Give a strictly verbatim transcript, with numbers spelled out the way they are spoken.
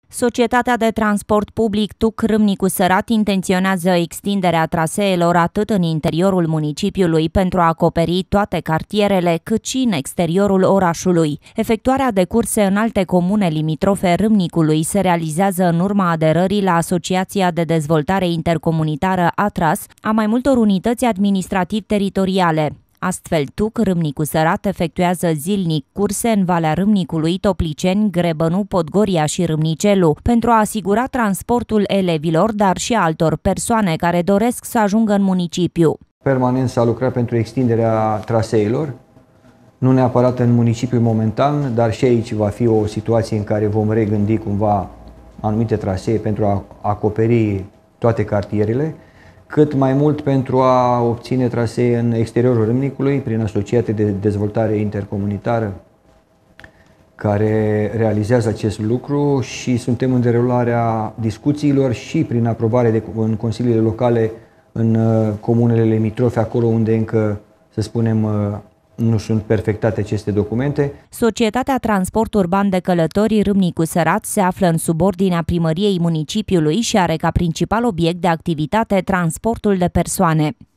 Societatea de transport public Tuc Râmnicu Sărat intenționează extinderea traseelor atât în interiorul municipiului pentru a acoperi toate cartierele, cât și în exteriorul orașului. Efectuarea de curse în alte comune limitrofe Râmnicului se realizează în urma aderării la Asociația de Dezvoltare Intercomunitară ATRAS a mai multor unități administrativ-teritoriale. Astfel, Tuc Râmnicu Sărat efectuează zilnic curse în Valea Râmnicului, Topliceni, Grebănu, Podgoria și Râmnicelu pentru a asigura transportul elevilor, dar și altor persoane care doresc să ajungă în municipiu. Permanent s-a lucrat pentru extinderea traseelor, nu neapărat în municipiu momentan, dar și aici va fi o situație în care vom regândi cumva anumite trasee pentru a acoperi toate cartierele, cât mai mult pentru a obține trasee în exteriorul Râmnicului prin Asociația de Dezvoltare Intercomunitară care realizează acest lucru și suntem în derularea discuțiilor și prin aprobare de, în consiliile locale în comunele limitrofe, acolo unde încă, să spunem, nu sunt perfectate aceste documente. Societatea Transport Urban de Călători Râmnicu Sărat se află în subordinea primăriei municipiului și are ca principal obiect de activitate transportul de persoane.